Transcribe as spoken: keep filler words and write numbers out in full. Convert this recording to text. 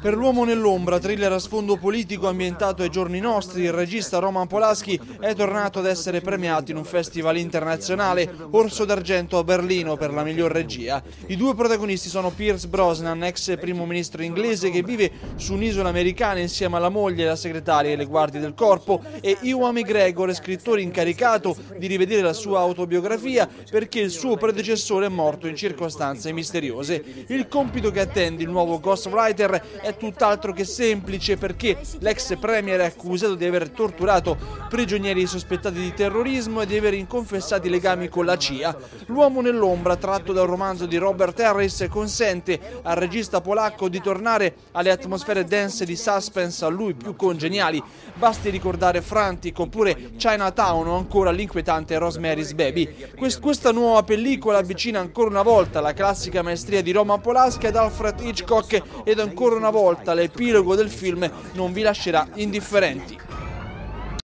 Per L'uomo nell'ombra, thriller a sfondo politico ambientato ai giorni nostri, il regista Roman Polanski è tornato ad essere premiato in un festival internazionale, Orso d'Argento a Berlino per la miglior regia. I due protagonisti sono Pierce Brosnan, ex primo ministro inglese che vive su un'isola americana insieme alla moglie, la segretaria e le guardie del corpo, e Ewan McGregor, scrittore incaricato di rivedere la sua autobiografia perché il suo predecessore è morto in circostanze misteriose. Il compito che attende il nuovo ghostwriter è tutt'altro che semplice perché l'ex premier è accusato di aver torturato prigionieri sospettati di terrorismo e di aver inconfessati legami con la C I A. L'uomo nell'ombra, tratto dal romanzo di Robert Harris, consente al regista polacco di tornare alle atmosfere dense di suspense a lui più congeniali. Basti ricordare Frantic oppure Chinatown o ancora l'inquietante Rosemary's Baby. Questa nuova pellicola avvicina ancora una volta la classica maestria di Roman Polanski ad Alfred Hitchcock ed ancora una volta l'epilogo del film non vi lascerà indifferenti.